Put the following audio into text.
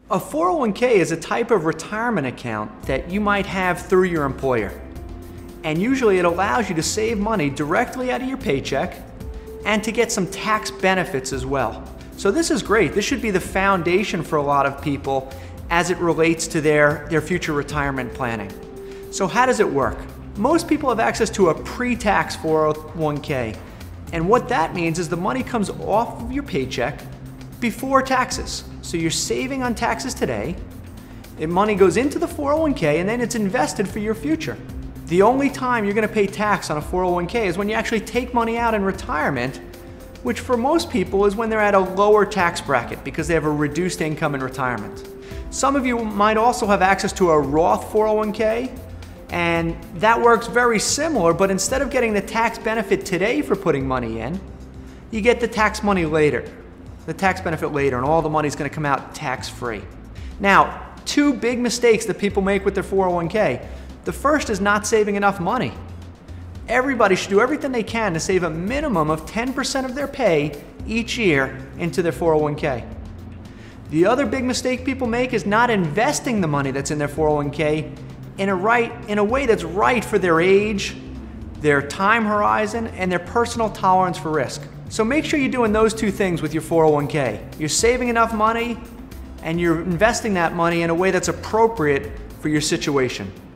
A 401k is a type of retirement account that you might have through your employer. And usually it allows you to save money directly out of your paycheck and to get some tax benefits as well. So this is great. This should be the foundation for a lot of people as it relates to their future retirement planning. So how does it work? Most people have access to a pre-tax 401k. And what that means is the money comes off of your paycheck before taxes. So you're saving on taxes today, the money goes into the 401k, and then it's invested for your future. The only time you're going to pay tax on a 401k is when you actually take money out in retirement, which for most people is when they're at a lower tax bracket because they have a reduced income in retirement. Some of you might also have access to a Roth 401k, and that works very similar, but instead of getting the tax benefit today for putting money in, you get the tax money later. The tax benefit later, and all the money is going to come out tax-free. Now, two big mistakes that people make with their 401k. The first is not saving enough money. Everybody should do everything they can to save a minimum of 10% of their pay each year into their 401k. The other big mistake people make is not investing the money that's in their 401k in a way that's right for their age, their time horizon, and their personal tolerance for risk. So make sure you're doing those two things with your 401k. You're saving enough money and you're investing that money in a way that's appropriate for your situation.